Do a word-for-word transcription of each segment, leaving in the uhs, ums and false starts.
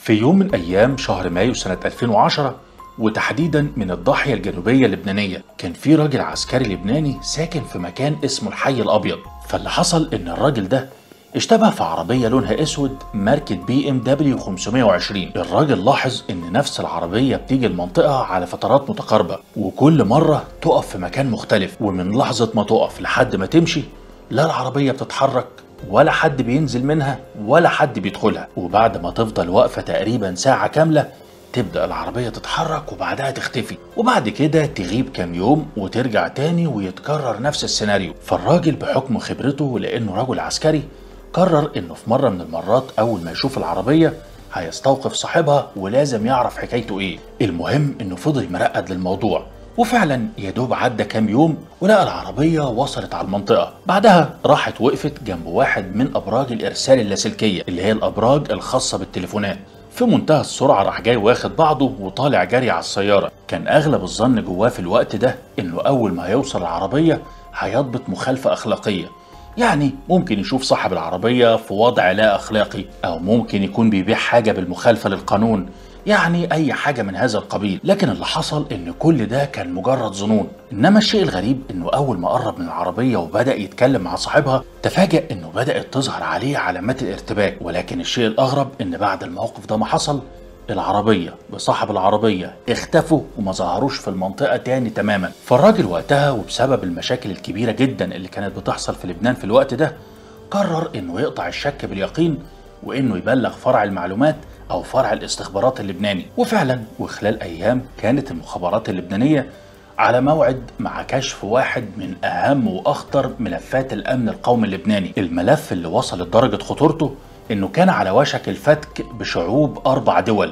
في يوم من أيام شهر مايو سنة ألفين وعشرة، وتحديدا من الضاحية الجنوبية اللبنانية، كان في راجل عسكري لبناني ساكن في مكان اسمه الحي الأبيض. فاللي حصل إن الراجل ده اشتبه في عربية لونها اسود ماركة بي ام دبليو خمسمية وعشرين. الراجل لاحظ ان نفس العربية بتيجي المنطقة على فترات متقاربة، وكل مرة تقف في مكان مختلف، ومن لحظة ما تقف لحد ما تمشي لا العربية بتتحرك ولا حد بينزل منها ولا حد بيدخلها. وبعد ما تفضل واقفة تقريبا ساعة كاملة تبدأ العربية تتحرك وبعدها تختفي، وبعد كده تغيب كام يوم وترجع تاني ويتكرر نفس السيناريو. فالراجل بحكم خبرته ولأنه رجل عسكري قرر انه في مرة من المرات اول ما يشوف العربية هيستوقف صاحبها ولازم يعرف حكايته ايه. المهم انه فضل مرقد للموضوع، وفعلا يدوب عدى كام يوم ولقى العربية وصلت على المنطقة. بعدها راحت وقفت جنب واحد من ابراج الارسال اللاسلكية اللي هي الابراج الخاصة بالتليفونات. في منتهى السرعة راح جاي واخد بعضه وطالع جري على السيارة. كان اغلب الظن جواه في الوقت ده انه اول ما هيوصل العربية هيضبط مخالفة اخلاقية، يعني ممكن يشوف صاحب العربية في وضع لا أخلاقي، أو ممكن يكون بيبيع حاجة بالمخالفة للقانون، يعني أي حاجة من هذا القبيل. لكن اللي حصل إن كل ده كان مجرد ظنون. إنما الشيء الغريب إنه أول ما قرب من العربية وبدأ يتكلم مع صاحبها تفاجأ إنه بدأت تظهر عليه علامات الارتباك. ولكن الشيء الأغرب إن بعد الموقف ده ما حصل العربية بصاحب العربية اختفوا وما ظهروش في المنطقة تاني تماما. فالراجل وقتها وبسبب المشاكل الكبيرة جدا اللي كانت بتحصل في لبنان في الوقت ده قرر انه يقطع الشك باليقين وانه يبلغ فرع المعلومات او فرع الاستخبارات اللبناني. وفعلا وخلال ايام كانت المخابرات اللبنانية على موعد مع كشف واحد من اهم واخطر ملفات الامن القومي اللبناني. الملف اللي وصل لدرجة خطورته انه كان على وشك الفتك بشعوب اربع دول: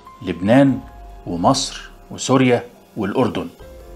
لبنان ومصر وسوريا والاردن.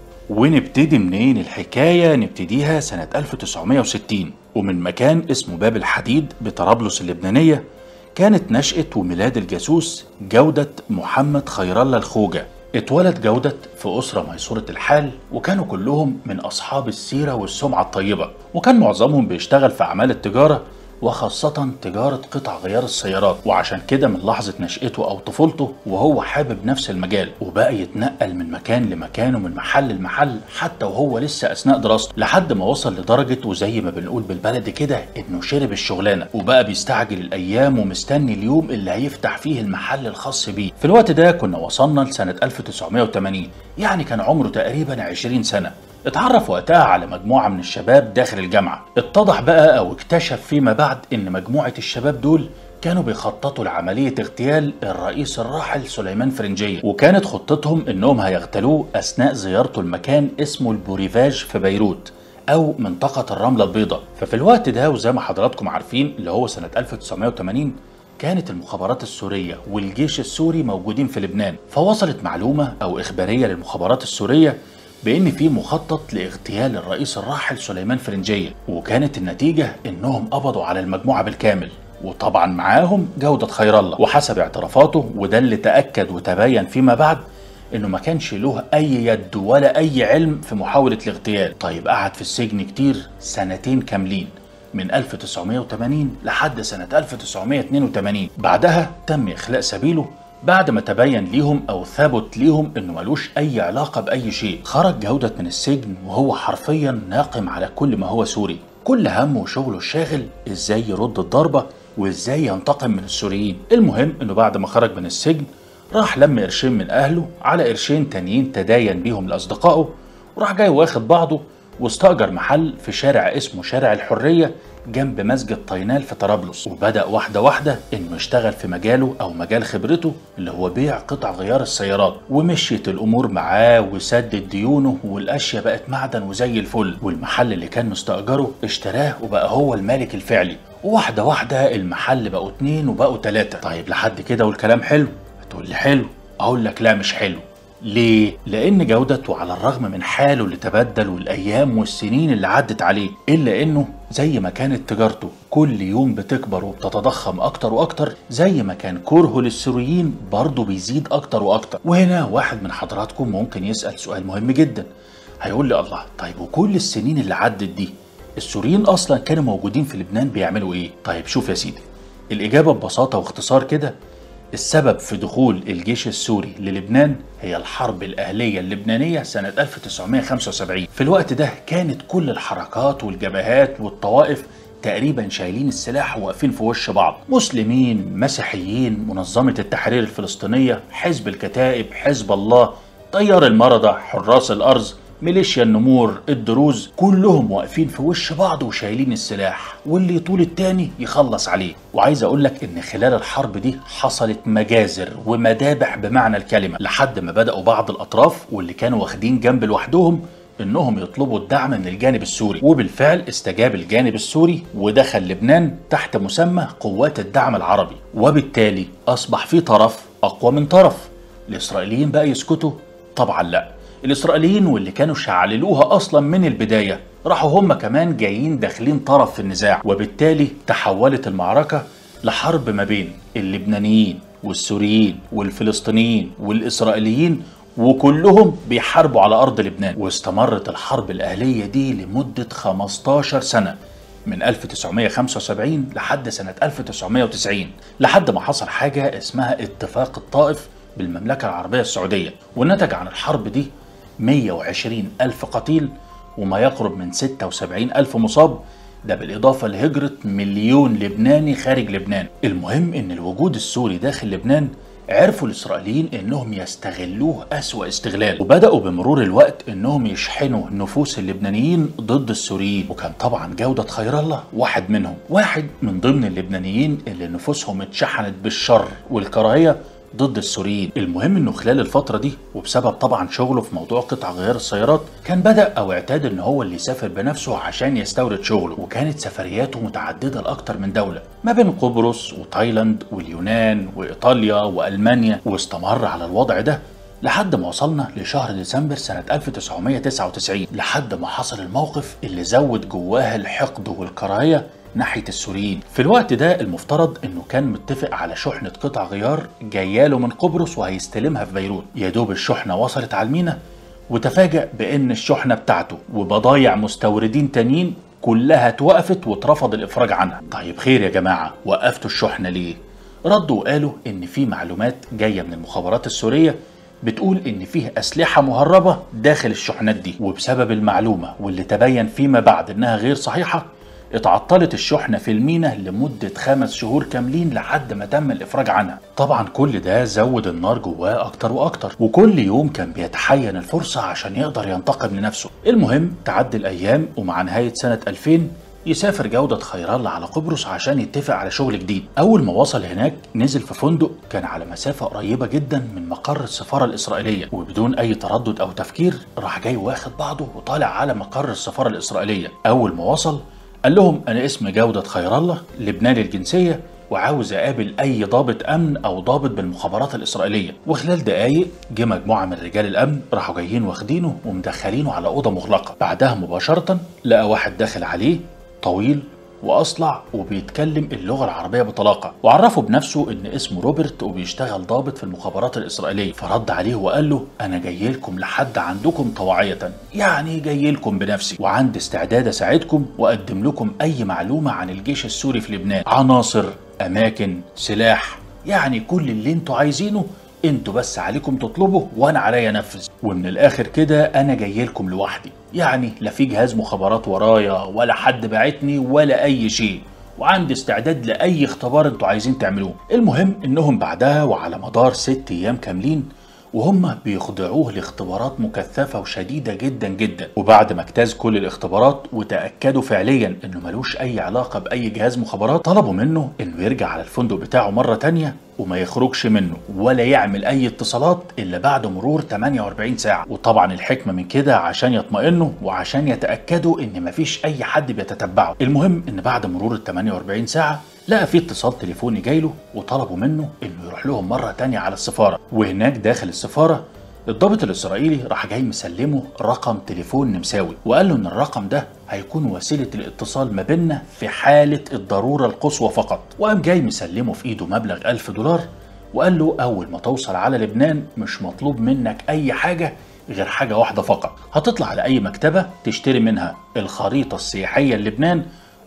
ونبتدي منين الحكاية؟ نبتديها سنة ألف وتسعمية وستين، ومن مكان اسمه باب الحديد بطرابلس اللبنانية كانت نشأة وميلاد الجاسوس جودة محمد خير الله الخوجة. اتولد جودة في أسرة ميسورة الحال، وكانوا كلهم من أصحاب السيرة والسمعة الطيبة، وكان معظمهم بيشتغل في أعمال التجارة وخاصة تجارة قطع غيار السيارات. وعشان كده من لحظة نشأته أو طفولته وهو حابب نفس المجال، وبقى يتنقل من مكان لمكان ومن محل لمحل حتى وهو لسه أثناء دراسته، لحد ما وصل لدرجة وزي ما بنقول بالبلدي كده إنه شرب الشغلانة، وبقى بيستعجل الأيام ومستني اليوم اللي هيفتح فيه المحل الخاص بيه. في الوقت ده كنا وصلنا لسنة ألف وتسعمية وتمانين، يعني كان عمره تقريبا عشرين سنة. اتعرف وقتها على مجموعة من الشباب داخل الجامعة. اتضح بقى او اكتشف فيما بعد ان مجموعة الشباب دول كانوا بيخططوا لعملية اغتيال الرئيس الراحل سليمان فرنجية، وكانت خطتهم انهم هيغتالوه اثناء زيارته المكان اسمه البوريفاج في بيروت او منطقة الرملة البيضاء. ففي الوقت ده وزي ما حضراتكم عارفين اللي هو سنة ألف وتسعمية وتمانين كانت المخابرات السورية والجيش السوري موجودين في لبنان. فوصلت معلومة او اخبارية للمخابرات السورية بأن في مخطط لاغتيال الرئيس الراحل سليمان فرنجية، وكانت النتيجة إنهم قبضوا على المجموعة بالكامل، وطبعا معاهم جودة خير الله. وحسب اعترافاته وده اللي تأكد وتبين فيما بعد إنه ما كانش له أي يد ولا أي علم في محاولة الاغتيال. طيب قعد في السجن كتير، سنتين كاملين من ألف وتسعمية وتمانين لحد سنة ألف وتسعمية اتنين وتمانين. بعدها تم إخلاء سبيله بعد ما تبين ليهم او ثبت ليهم انه ملوش اي علاقة باي شيء. خرج جودة من السجن وهو حرفيا ناقم على كل ما هو سوري، كل همه وشغله الشاغل ازاي يرد الضربة وازاي ينتقم من السوريين. المهم انه بعد ما خرج من السجن راح لم قرشين من اهله على قرشين تانيين تداين بيهم لاصدقائه، وراح جاي واخد بعضه واستأجر محل في شارع اسمه شارع الحرية جنب مسجد طينال في طرابلس. وبدأ واحدة واحدة انه يشتغل في مجاله او مجال خبرته اللي هو بيع قطع غيار السيارات، ومشيت الامور معاه وسدد ديونه والاشياء بقت معدن وزي الفل. والمحل اللي كان مستأجره اشتراه وبقى هو المالك الفعلي، وواحدة واحدة المحل بقوا اتنين وبقوا تلاتة. طيب لحد كده والكلام حلو؟ هتقول لي حلو، اقول لك لا مش حلو. ليه؟ لأن جودته على الرغم من حاله اللي تبدل والأيام والسنين اللي عدت عليه، إلا إنه زي ما كانت تجارته كل يوم بتكبر وبتتضخم أكتر وأكتر، زي ما كان كرهه للسوريين برضه بيزيد أكتر وأكتر. وهنا واحد من حضراتكم ممكن يسأل سؤال مهم جدا، هيقول لي الله، طيب وكل السنين اللي عدت دي السوريين أصلا كانوا موجودين في لبنان بيعملوا إيه؟ طيب شوف يا سيدي، الإجابة ببساطة واختصار كده السبب في دخول الجيش السوري للبنان هي الحرب الأهلية اللبنانية سنة ألف وتسعمائة وخمسة وسبعين. في الوقت ده كانت كل الحركات والجبهات والطوائف تقريبا شايلين السلاح وواقفين في وش بعض، مسلمين، مسيحيين، منظمة التحرير الفلسطينية، حزب الكتائب، حزب الله، طيار المرضى، حراس الأرز، ميليشيا النمور، الدروز، كلهم واقفين في وش بعض وشايلين السلاح، واللي يطول التاني يخلص عليه. وعايز اقولك ان خلال الحرب دي حصلت مجازر ومذابح بمعنى الكلمة، لحد ما بدأوا بعض الأطراف واللي كانوا واخدين جنب لوحدهم انهم يطلبوا الدعم من الجانب السوري، وبالفعل استجاب الجانب السوري ودخل لبنان تحت مسمى قوات الدعم العربي، وبالتالي اصبح في طرف اقوى من طرف. الاسرائيليين بقى يسكتوا؟ طبعا لا. الاسرائيليين واللي كانوا شعللوها اصلا من البدايه راحوا هم كمان جايين داخلين طرف في النزاع، وبالتالي تحولت المعركه لحرب ما بين اللبنانيين والسوريين والفلسطينيين والاسرائيليين، وكلهم بيحاربوا على أرض لبنان. واستمرت الحرب الأهلية دي لمدة خمستاشر سنة، من ألف وتسعمائة وخمسة وسبعين لحد سنة ألف وتسعمائة وتسعين، لحد ما حصل حاجة اسمها اتفاق الطائف بالمملكة العربية السعودية، ونتج عن الحرب دي مئة وعشرين ألف قتيل وما يقرب من ستة وسبعين ألف مصاب، ده بالإضافة لهجرة مليون لبناني خارج لبنان. المهم إن الوجود السوري داخل لبنان عرفوا الإسرائيليين إنهم يستغلوه أسوأ استغلال، وبدأوا بمرور الوقت إنهم يشحنوا نفوس اللبنانيين ضد السوريين، وكان طبعا جودة خير الله واحد منهم، واحد من ضمن اللبنانيين اللي نفوسهم اتشحنت بالشر والكراهية ضد السوريين. المهم انه خلال الفترة دي وبسبب طبعا شغله في موضوع قطع غيار السيارات كان بدأ او اعتاد ان هو اللي يسافر بنفسه عشان يستورد شغله، وكانت سفرياته متعددة لأكتر من دولة ما بين قبرص وتايلاند واليونان وإيطاليا وألمانيا، واستمر على الوضع ده لحد ما وصلنا لشهر ديسمبر سنة ألف وتسعمائة وتسعة وتسعين، لحد ما حصل الموقف اللي زود جواه الحقد والكراهية ناحية السوريين. في الوقت ده المفترض انه كان متفق على شحنة قطع غيار جاياله من قبرص وهيستلمها في بيروت. يا دوب الشحنة وصلت على المينا وتفاجأ بان الشحنة بتاعته وبضايع مستوردين تانيين كلها اتوقفت واترفض الافراج عنها. طيب خير يا جماعة، وقفتوا الشحنة ليه؟ ردوا وقالوا ان في معلومات جاية من المخابرات السورية بتقول ان فيه اسلحة مهربة داخل الشحنات دي، وبسبب المعلومة واللي تبين فيما بعد انها غير صحيحة اتعطلت الشحنة في المينا لمدة خمس شهور كاملين لحد ما تم الإفراج عنها. طبعا كل ده زود النار جواه أكتر وأكتر، وكل يوم كان بيتحين الفرصة عشان يقدر ينتقم لنفسه. المهم تعدي الأيام ومع نهاية سنة ألفين يسافر جودة خير الله على قبرص عشان يتفق على شغل جديد. أول ما وصل هناك نزل في فندق كان على مسافة قريبة جدا من مقر السفارة الإسرائيلية، وبدون أي تردد أو تفكير راح جاي واخد بعضه وطالع على مقر السفارة الإسرائيلية. أول ما وصل قال لهم أنا اسمي جودة خير الله، لبناني الجنسية، وعاوز أقابل أي ضابط أمن أو ضابط بالمخابرات الإسرائيلية. وخلال دقايق جه مجموعة من رجال الأمن راحوا جايين واخدينه ومدخلينه على أوضة مغلقة. بعدها مباشرة لقى واحد داخل عليه طويل وأصلع وبيتكلم اللغة العربية بطلاقة، وعرفه بنفسه إن اسمه روبرت وبيشتغل ضابط في المخابرات الإسرائيلية. فرد عليه وقال له أنا جاي لكم لحد عندكم طوعية، يعني جاي لكم بنفسي وعندي استعداد أساعدكم وأقدم لكم أي معلومة عن الجيش السوري في لبنان، عناصر، أماكن، سلاح، يعني كل اللي انتوا عايزينه انتوا بس عليكم تطلبوا وانا عليا انفذ. ومن الاخر كده انا جاي لكم لوحدي، يعني لا في جهاز مخابرات ورايا ولا حد باعتني ولا اي شيء، وعندي استعداد لاي اختبار انتوا عايزين تعملوه. المهم انهم بعدها وعلى مدار ست ايام كاملين وهم بيخضعوه لاختبارات مكثفة وشديدة جدا جدا، وبعد ما اجتاز كل الاختبارات وتأكدوا فعليا انه ملوش اي علاقة باي جهاز مخابرات، طلبوا منه انه يرجع على الفندق بتاعه مرة تانية وما يخرجش منه ولا يعمل اي اتصالات الا بعد مرور ثمانية وأربعين ساعة. وطبعا الحكمة من كده عشان يطمئنوا وعشان يتأكدوا ان مفيش اي حد بيتتبعه. المهم ان بعد مرور ال ثمانية وأربعين ساعة لقى في اتصال تليفوني جايله وطلبوا منه انه يروح لهم مرة تانية على السفارة. وهناك داخل السفارة الضابط الإسرائيلي راح جاي مسلمه رقم تليفون نمساوي، وقال له ان الرقم ده هيكون وسيلة الاتصال ما بيننا في حالة الضرورة القصوى فقط. وقام جاي مسلمه في ايده مبلغ ألف دولار وقال له اول ما توصل على لبنان مش مطلوب منك اي حاجة غير حاجة واحدة فقط، هتطلع على اي مكتبة تشتري منها الخريطة السياحية للبنان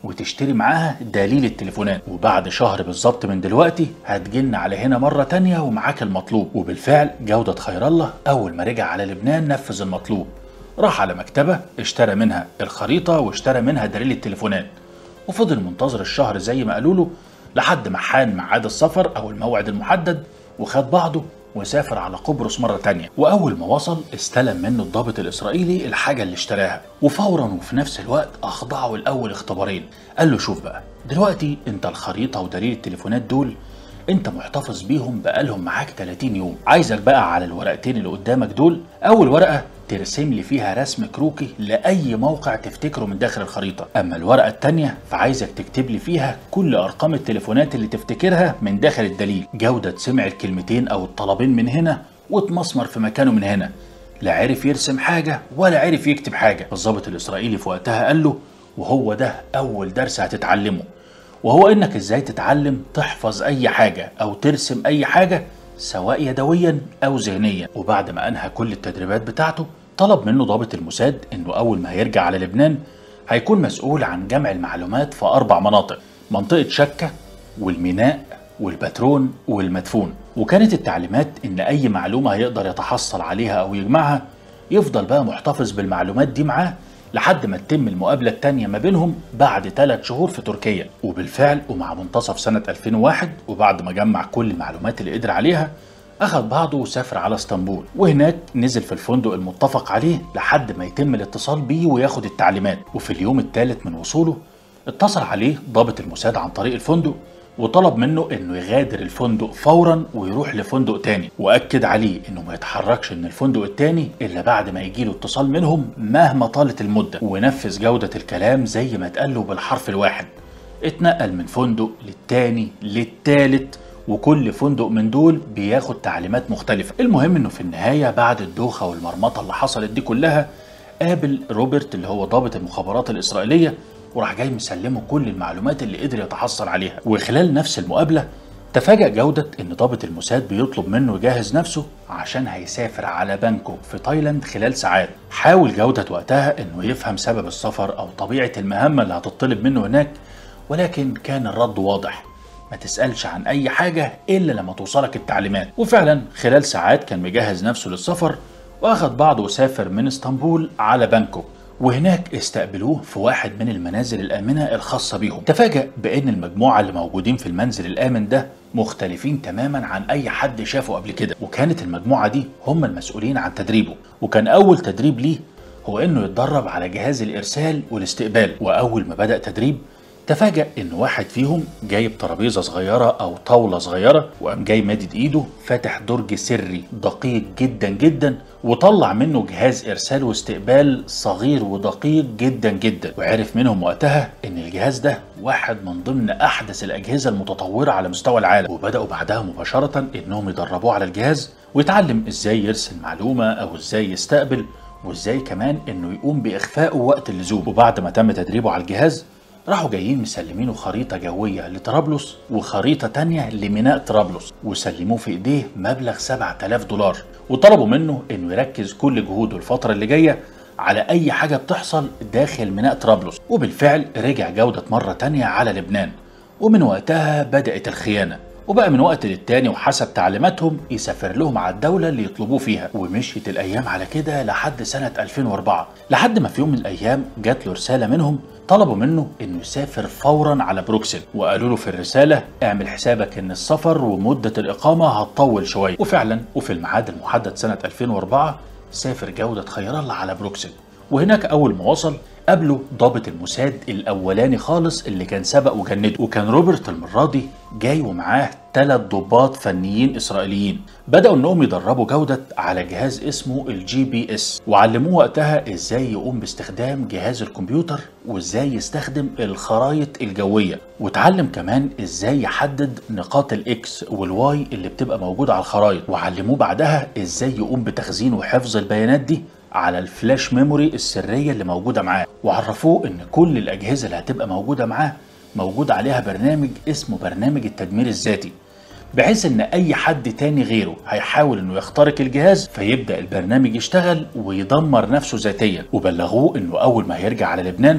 وتشتري معاها دليل التليفونات، وبعد شهر بالظبط من دلوقتي هتجن على هنا مرة تانية ومعاك المطلوب. وبالفعل جودة خير الله أول ما رجع على لبنان نفذ المطلوب، راح على مكتبة اشترى منها الخريطة واشترى منها دليل التليفونات، وفضل منتظر الشهر زي ما قالوا له لحد ما حان ميعاد السفر أو الموعد المحدد، وخد بعضه وسافر على قبرص مرة تانية. وأول ما وصل استلم منه الضابط الإسرائيلي الحاجة اللي اشتراها، وفورا وفي نفس الوقت أخضعه الأول اختبارين. قال له شوف بقى دلوقتي أنت الخريطة ودليل التليفونات دول أنت محتفظ بيهم بقالهم معاك ثلاثين يوم، عايزك بقى على الورقتين اللي قدامك دول أول ورقة ترسم لي فيها رسم كروكي لأي موقع تفتكره من داخل الخريطة، أما الورقة التانية فعايزك تكتب لي فيها كل أرقام التليفونات اللي تفتكرها من داخل الدليل. جودة سمع الكلمتين أو الطلبين من هنا واتمسمر في مكانه من هنا، لا عرف يرسم حاجة ولا عرف يكتب حاجة. الضابط الإسرائيلي في وقتها قال له وهو ده أول درس هتتعلمه، وهو إنك إزاي تتعلم تحفظ أي حاجة أو ترسم أي حاجة سواء يدويا أو ذهنيا. وبعد ما أنهى كل التدريبات بتاعته طلب منه ضابط الموساد إنه أول ما هيرجع على لبنان هيكون مسؤول عن جمع المعلومات في أربع مناطق: منطقة شكة والميناء والبترون والمدفون. وكانت التعليمات إن أي معلومة هيقدر يتحصل عليها أو يجمعها يفضل بقى محتفظ بالمعلومات دي معاه لحد ما تتم المقابلة التانية ما بينهم بعد ثلاث شهور في تركيا. وبالفعل ومع منتصف سنة ألفين وواحد وبعد ما جمع كل المعلومات اللي قدر عليها أخذ بعضه وسافر على اسطنبول، وهناك نزل في الفندق المتفق عليه لحد ما يتم الاتصال بيه وياخد التعليمات. وفي اليوم الثالث من وصوله اتصل عليه ضابط الموساد عن طريق الفندق وطلب منه انه يغادر الفندق فورا ويروح لفندق تاني، واكد عليه انه ما يتحركش من الفندق التاني الا بعد ما يجيله اتصال منهم مهما طالت المده. ونفذ جوده الكلام زي ما اتقال له بالحرف الواحد، اتنقل من فندق للتاني للتالت، وكل فندق من دول بياخد تعليمات مختلفه. المهم انه في النهايه بعد الدوخه والمرمطه اللي حصلت دي كلها قابل روبرت اللي هو ضابط المخابرات الاسرائيليه، وراح جاي مسلمه كل المعلومات اللي قدر يتحصل عليها. وخلال نفس المقابلة تفاجأ جودة ان ضابط الموساد بيطلب منه يجهز نفسه عشان هيسافر على بانكوك في تايلاند خلال ساعات. حاول جودة وقتها انه يفهم سبب السفر او طبيعة المهمة اللي هتطلب منه هناك، ولكن كان الرد واضح: ما تسألش عن اي حاجة الا لما توصلك التعليمات. وفعلا خلال ساعات كان مجهز نفسه للسفر واخد بعضه وسافر من اسطنبول على بانكوك، وهناك استقبلوه في واحد من المنازل الآمنة الخاصة بيهم. تفاجأ بأن المجموعة اللي موجودين في المنزل الآمن ده مختلفين تماما عن أي حد شافه قبل كده، وكانت المجموعة دي هم المسؤولين عن تدريبه. وكان أول تدريب ليه هو إنه يتدرب على جهاز الإرسال والاستقبال. وأول ما بدأ تدريب تفاجأ إن واحد فيهم جايب ترابيزة صغيرة أو طاولة صغيرة، وقام جاي مادد إيده فاتح درج سري دقيق جدا جدا وطلع منه جهاز إرسال واستقبال صغير ودقيق جدا جدا. وعرف منهم وقتها إن الجهاز ده واحد من ضمن أحدث الأجهزة المتطورة على مستوى العالم. وبدأوا بعدها مباشرة إنهم يدربوه على الجهاز ويتعلم إزاي يرسل معلومة أو إزاي يستقبل، وإزاي كمان إنه يقوم بإخفائه وقت اللزوم. وبعد ما تم تدريبه على الجهاز راحوا جايين مسلمينه خريطة جوية لطرابلس وخريطة تانية لميناء طرابلس، وسلموه في ايديه مبلغ سبعة آلاف دولار، وطلبوا منه انه يركز كل جهوده الفترة اللي جاية على اي حاجة بتحصل داخل ميناء طرابلس. وبالفعل رجع جودة مرة تانية على لبنان، ومن وقتها بدأت الخيانة، وبقى من وقت للتاني وحسب تعليماتهم يسافر لهم على الدولة اللي يطلبوه فيها. ومشيت الأيام على كده لحد سنة ألفين وأربعة، لحد ما في يوم من الأيام جات له رسالة منهم طلبوا منه إنه يسافر فورا على بروكسل، وقالوا له في الرسالة اعمل حسابك إن السفر ومدة الإقامة هتطول شوية. وفعلا وفي الميعاد المحدد سنة ألفين وأربعة سافر جودة خير الله على بروكسل، وهناك أول ما وصل قابله ضابط الموساد الأولاني خالص اللي كان سبق وجنده، وكان روبرت المرة دي جاي ومعاه ثلاث ضباط فنيين إسرائيليين. بدأوا إنهم يدربوا جودة على جهاز اسمه الجي بي اس، وعلموه وقتها إزاي يقوم باستخدام جهاز الكمبيوتر وإزاي يستخدم الخرائط الجوية، وتعلم كمان إزاي يحدد نقاط الإكس والواي اللي بتبقى موجودة على الخرائط، وعلموه بعدها إزاي يقوم بتخزين وحفظ البيانات دي على الفلاش ميموري السرية اللي موجودة معاه. وعرفوه ان كل الاجهزة اللي هتبقى موجودة معاه موجود عليها برنامج اسمه برنامج التدمير الذاتي، بحيث ان اي حد تاني غيره هيحاول انه يخترق الجهاز فيبدأ البرنامج يشتغل ويدمر نفسه ذاتيا. وبلغوه انه اول ما هيرجع على لبنان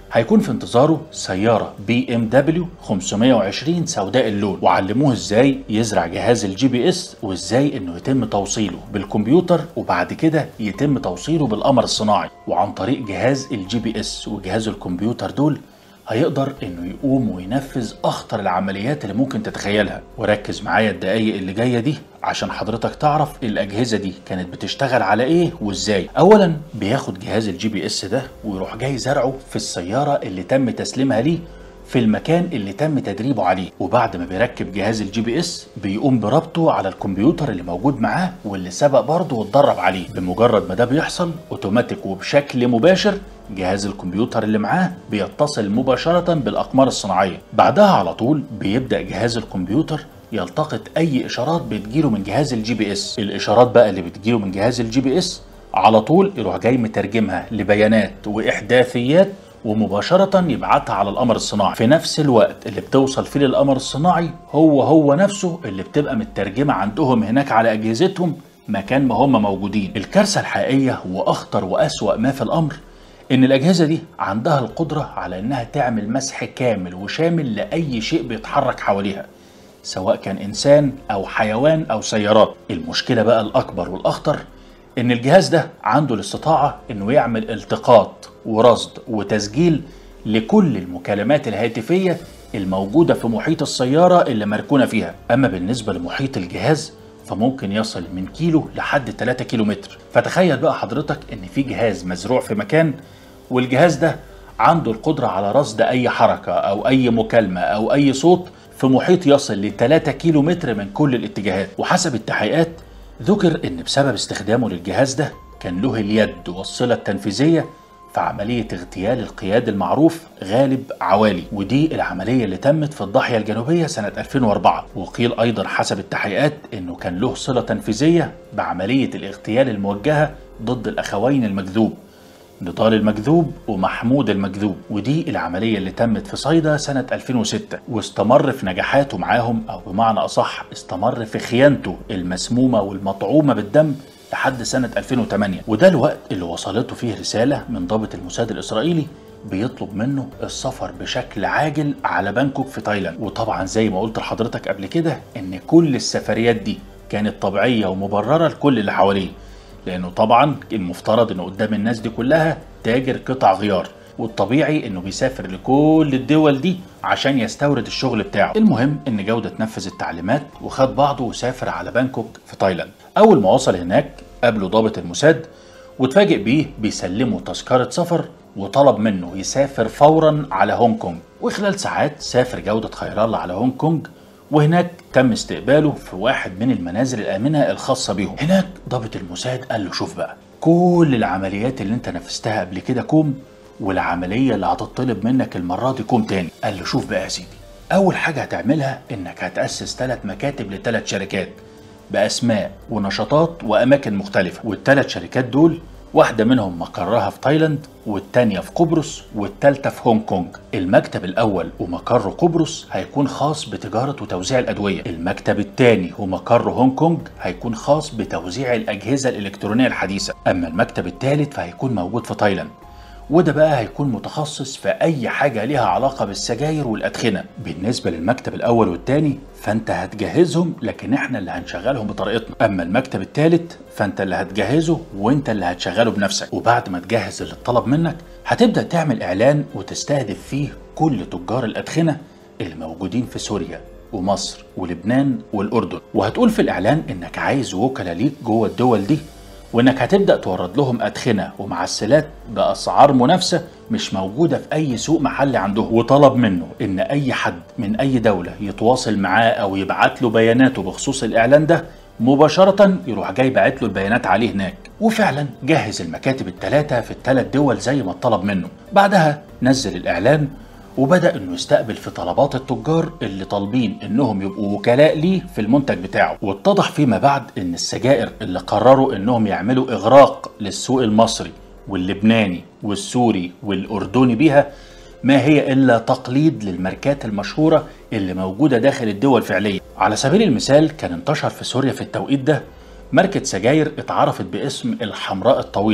هيكون في انتظاره سيارة بي ام دبليو خمسمية وعشرين سوداء اللون، وعلموه ازاي يزرع جهاز الجي بي اس وازاي انه يتم توصيله بالكمبيوتر وبعد كده يتم توصيله بالقمر الصناعي. وعن طريق جهاز الجي بي اس وجهاز الكمبيوتر دول هيقدر انه يقوم وينفذ اخطر العمليات اللي ممكن تتخيلها. وركز معايا الدقايق اللي جايه دي عشان حضرتك تعرف الاجهزه دي كانت بتشتغل على ايه وازاي. اولا بياخد جهاز الجي بي اس ده ويروح جاي زرعه في السياره اللي تم تسليمها ليه في المكان اللي تم تدريبه عليه، وبعد ما بيركب جهاز الجي بي اس بيقوم بربطه على الكمبيوتر اللي موجود معاه واللي سبق برضه واتدرب عليه. بمجرد ما ده بيحصل اوتوماتيك وبشكل مباشر جهاز الكمبيوتر اللي معاه بيتصل مباشرة بالأقمار الصناعية. بعدها على طول بيبدأ جهاز الكمبيوتر يلتقط أي إشارات بتجيله من جهاز الجي بي اس. الإشارات بقى اللي بتجيله من جهاز الجي بي اس على طول يروح جاي مترجمها لبيانات وإحداثيات ومباشرة يبعتها على القمر الصناعي في نفس الوقت اللي بتوصل فيه للقمر الصناعي. هو هو نفسه اللي بتبقى مترجمة عندهم هناك على أجهزتهم مكان ما هم موجودين. الكارثة الحقيقية وأخطر وأسوأ ما في الأمر إن الأجهزة دي عندها القدرة على إنها تعمل مسح كامل وشامل لأي شيء بيتحرك حواليها، سواء كان إنسان أو حيوان أو سيارات. المشكلة بقى الأكبر والأخطر إن الجهاز ده عنده الاستطاعة إنه يعمل التقاط ورصد وتسجيل لكل المكالمات الهاتفية الموجودة في محيط السيارة اللي مركونة فيها. أما بالنسبة لمحيط الجهاز فممكن يصل من كيلو لحد ثلاثة كيلو متر. فتخيل بقى حضرتك إن في جهاز مزروع في مكان والجهاز ده عنده القدرة على رصد أي حركة أو أي مكالمة أو أي صوت في محيط يصل ل ثلاثة كيلو متر من كل الاتجاهات. وحسب التحقيقات ذكر إن بسبب استخدامه للجهاز ده كان له اليد والصلة التنفيذية في عملية اغتيال القيادي المعروف غالب عوالي، ودي العملية اللي تمت في الضاحية الجنوبية سنة ألفين وأربعة. وقيل أيضا حسب التحقيقات إنه كان له صلة تنفيذية بعملية الاغتيال الموجهة ضد الأخوين المكذوب نضال المكذوب ومحمود المكذوب، ودي العملية اللي تمت في صيدا سنة ألفين وستة. واستمر في نجاحاته معاهم، أو بمعنى أصح استمر في خيانته المسمومة والمطعومة بالدم لحد سنة ألفين وثمانية. وده الوقت اللي وصلته فيه رسالة من ضابط الموساد الإسرائيلي بيطلب منه السفر بشكل عاجل على بانكوك في تايلاند. وطبعا زي ما قلت لحضرتك قبل كده إن كل السفريات دي كانت طبيعية ومبررة لكل اللي حواليه، لأنه طبعا المفترض إنه قدام الناس دي كلها تاجر قطع غيار، والطبيعي إنه بيسافر لكل الدول دي عشان يستورد الشغل بتاعه. المهم إن جودة نفذ التعليمات وخد بعضه وسافر على بانكوك في تايلاند. أول ما وصل هناك قابله ضابط الموساد واتفاجئ بيه بيسلمه تذكرة سفر وطلب منه يسافر فورا على هونج كونج. وخلال ساعات سافر جودة خير الله على هونج كونج، وهناك تم استقباله في واحد من المنازل الآمنة الخاصة بيهم. هناك ضابط الموساد قال له شوف بقى، كل العمليات اللي انت نفذتها قبل كده كوم، والعملية اللي هتطلب منك المرة دي كوم تاني. قال له شوف بقى يا سيدي، أول حاجة هتعملها إنك هتأسس ثلاث مكاتب لثلاث شركات بأسماء ونشاطات وأماكن مختلفة، والثلاث شركات دول واحدة منهم مقرها في تايلاند، والتانية في قبرص، والتالتة في هونج كونج. المكتب الأول ومقر قبرص هيكون خاص بتجارة وتوزيع الأدوية، المكتب التاني ومقر هونج كونج هيكون خاص بتوزيع الأجهزة الإلكترونية الحديثة، أما المكتب التالت فهيكون موجود في تايلاند، وده بقى هيكون متخصص في أي حاجة ليها علاقة بالسجاير والأدخنة. بالنسبة للمكتب الأول والتاني فأنت هتجهزهم، لكن إحنا اللي هنشغلهم بطريقتنا. أما المكتب التالت فأنت اللي هتجهزه وأنت اللي هتشغله بنفسك. وبعد ما تجهز اللي اتطلب منك هتبدأ تعمل إعلان وتستهدف فيه كل تجار الأدخنة اللي موجودين في سوريا ومصر ولبنان والأردن، وهتقول في الإعلان إنك عايز وكلاء ليك جوه الدول دي، وإنك هتبدأ تورد لهم أدخنة ومعسلات بأسعار منافسة مش موجودة في أي سوق محلي عندهم. وطلب منه إن أي حد من أي دولة يتواصل معاه أو يبعت له بياناته بخصوص الإعلان ده مباشرة يروح جاي باعت له البيانات عليه هناك. وفعلا جهز المكاتب الثلاثة في الثلاث دول زي ما طلب منه. بعدها نزل الإعلان وبدأ إنه يستقبل في طلبات التجار اللي طالبين إنهم يبقوا وكلاء ليه في المنتج بتاعه. واتضح فيما بعد إن السجائر اللي قرروا إنهم يعملوا إغراق للسوق المصري واللبناني والسوري والأردني بيها ما هي إلا تقليد للماركات المشهورة اللي موجودة داخل الدول فعليا. على سبيل المثال كان انتشر في سوريا في التوقيت ده ماركة سجاير اتعرفت باسم الحمراء الطويلة،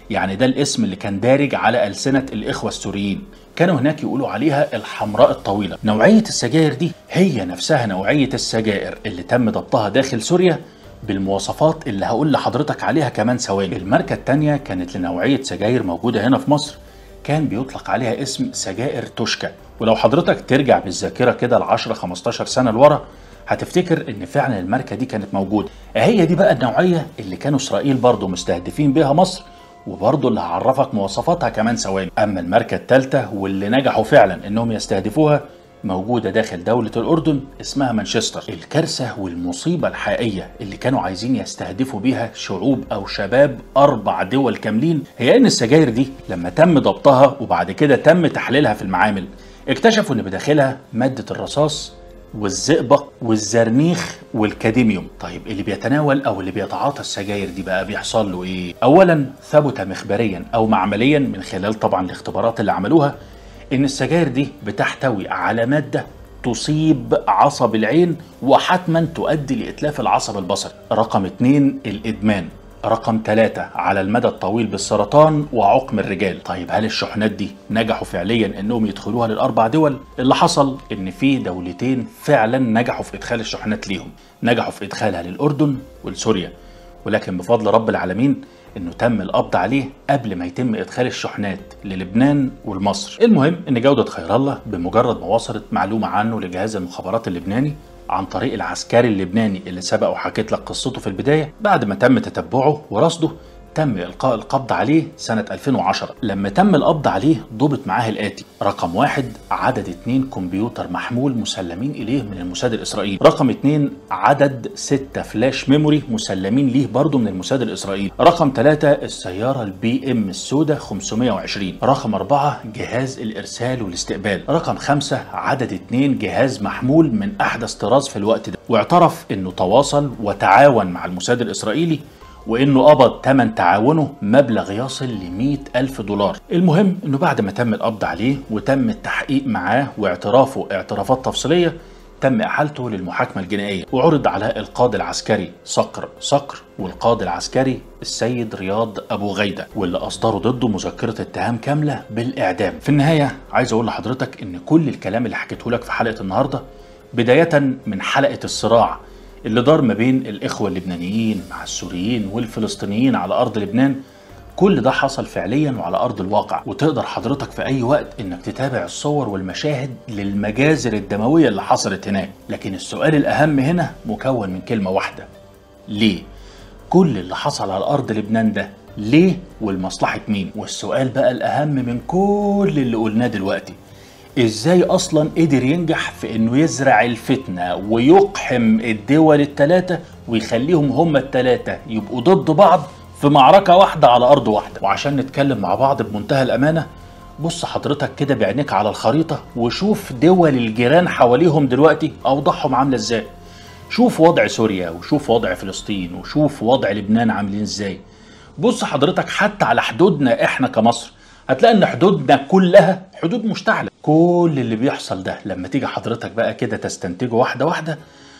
يعني ده الاسم اللي كان دارج على ألسنة الإخوة السوريين. كانوا هناك يقولوا عليها الحمراء الطويلة. نوعية السجاير دي هي نفسها نوعية السجائر اللي تم ضبطها داخل سوريا بالمواصفات اللي هقول لحضرتك عليها كمان ثواني. الماركة التانية كانت لنوعية سجاير موجودة هنا في مصر، كان بيطلق عليها اسم سجائر توشكا. ولو حضرتك ترجع بالذاكرة كده ل عشرة خمستاشر سنة لورا هتفتكر ان فعلا الماركة دي كانت موجودة. هي دي بقى النوعية اللي كانوا اسرائيل برضو مستهدفين بيها مصر، وبرضه اللي هعرفك مواصفاتها كمان ثواني. اما الماركة الثالثة واللي نجحوا فعلا انهم يستهدفوها موجودة داخل دولة الأردن، اسمها مانشستر. الكارثة والمصيبة الحقيقية اللي كانوا عايزين يستهدفوا بيها شعوب أو شباب أربع دول كاملين هي إن السجاير دي لما تم ضبطها وبعد كده تم تحليلها في المعامل اكتشفوا إن بداخلها مادة الرصاص والزئبق والزرنيخ والكاديميوم. طيب اللي بيتناول او اللي بيتعاطى السجاير دي بقى بيحصل له ايه؟ اولا ثبت مخبريا او معمليا من خلال طبعا الاختبارات اللي عملوها ان السجاير دي بتحتوي على مادة تصيب عصب العين وحتما تؤدي لإتلاف العصب البصري. رقم اتنين الإدمان. رقم ثلاثة على المدى الطويل بالسرطان وعقم الرجال. طيب هل الشحنات دي نجحوا فعليا انهم يدخلوها للاربع دول؟ اللي حصل ان في دولتين فعلا نجحوا في ادخال الشحنات ليهم، نجحوا في ادخالها للاردن ولسوريا، ولكن بفضل رب العالمين انه تم القبض عليه قبل ما يتم ادخال الشحنات للبنان والمصر. المهم ان جودة خير الله بمجرد ما وصلت معلومة عنه لجهاز المخابرات اللبناني عن طريق العسكري اللبناني اللي سبق وحكيت لك قصته في البداية، بعد ما تم تتبعه ورصده تم إلقاء القبض عليه سنة ألفين وعشرة. لما تم القبض عليه ضبط معاه الآتي: رقم واحد عدد اتنين كمبيوتر محمول مسلمين إليه من الموساد الإسرائيلي. رقم اتنين عدد ستة فلاش ميموري مسلمين ليه برضه من الموساد الإسرائيلي. رقم ثلاثة السيارة البي ام السوداء خمسمية وعشرين. رقم أربعة جهاز الإرسال والاستقبال. رقم خمسة عدد اتنين جهاز محمول من أحدث طراز في الوقت ده. واعترف إنه تواصل وتعاون مع الموساد الإسرائيلي وانه قبض ثمن تعاونه مبلغ يصل ل مئة ألف دولار. المهم انه بعد ما تم القبض عليه وتم التحقيق معاه واعترافه اعترافات تفصيليه تم احالته للمحاكمه الجنائيه وعرض على القاضي العسكري صقر صقر والقاضي العسكري السيد رياض ابو غيده، واللي اصدروا ضده مذكره اتهام كامله بالاعدام. في النهايه عايز اقول لحضرتك ان كل الكلام اللي حكيته لك في حلقه النهارده بدايه من حلقه الصراع اللي دار ما بين الإخوة اللبنانيين مع السوريين والفلسطينيين على أرض لبنان، كل ده حصل فعليا وعلى أرض الواقع، وتقدر حضرتك في أي وقت إنك تتابع الصور والمشاهد للمجازر الدموية اللي حصلت هناك. لكن السؤال الأهم هنا مكون من كلمة واحدة: ليه؟ كل اللي حصل على أرض لبنان ده ليه ولمصلحة مين؟ والسؤال بقى الأهم من كل اللي قلناه دلوقتي: ازاي اصلا قدر ينجح في انه يزرع الفتنة ويقحم الدول الثلاثة ويخليهم هم الثلاثة يبقوا ضد بعض في معركة واحدة على ارض واحدة؟ وعشان نتكلم مع بعض بمنتهى الامانة، بص حضرتك كده بعينيك على الخريطة وشوف دول الجيران حواليهم دلوقتي اوضاعهم عاملة ازاي. شوف وضع سوريا وشوف وضع فلسطين وشوف وضع لبنان عاملين ازاي. بص حضرتك حتى على حدودنا احنا كمصر هتلاقي ان حدودنا كلها حدود مشتعلة. كل اللي بيحصل ده لما تيجي حضرتك بقى كده تستنتجه واحدة واحدة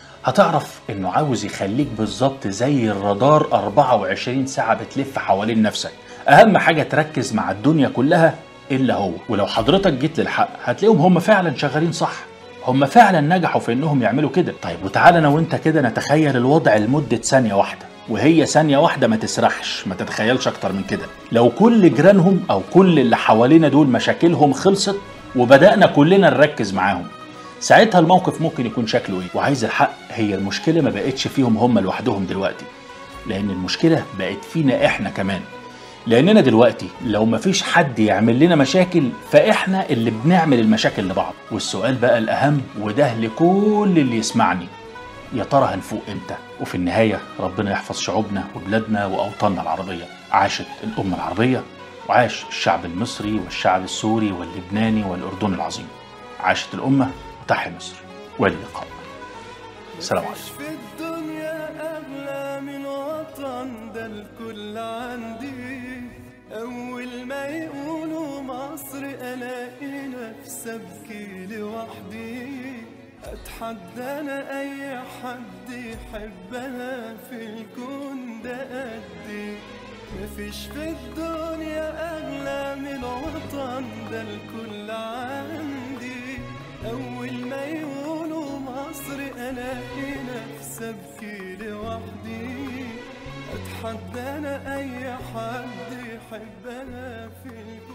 هتعرف انه عاوز يخليك بالظبط زي الرادار أربعة وعشرين ساعة بتلف حوالين نفسك. اهم حاجة تركز مع الدنيا كلها الا هو. ولو حضرتك جيت للحق هتلاقيهم هم فعلا شغالين صح، هم فعلا نجحوا في انهم يعملوا كده. طيب وتعالى انا وانت كده نتخيل الوضع لمدة ثانية واحدة، وهي ثانية واحدة ما تسرحش، ما تتخيلش اكتر من كده. لو كل جيرانهم او كل اللي حوالينا دول مشاكلهم خلصت وبدأنا كلنا نركز معاهم، ساعتها الموقف ممكن يكون شكله ايه؟ وعايز الحق هي المشكلة ما بقتش فيهم هم لوحدهم دلوقتي، لان المشكلة بقت فينا احنا كمان. لاننا دلوقتي لو ما فيش حد يعمل لنا مشاكل فاحنا اللي بنعمل المشاكل لبعض. والسؤال بقى الاهم وده لكل اللي يسمعني: يا ترى هنفوق امتى؟ وفي النهاية ربنا يحفظ شعوبنا وبلادنا وأوطاننا العربية. عاشت الأمة العربية وعاش الشعب المصري والشعب السوري واللبناني والأردني العظيم. عاشت الأمة وتحيا مصر. والى اللقاء. السلام عليكم. في الدنيا أغلى من وطن ده الكل عندي، أول ما يقولوا مصر ألاقي نفسي أبكي لوحدي. أتحدى أنا أي حد يحبها في الكون ده قدي. مفيش في الدنيا الوطن ده الكل عندي. أول ما يقولوا مصر ألاقي نفسي أبكي لوحدي. أتحدى أنا أي حد يحب أنا في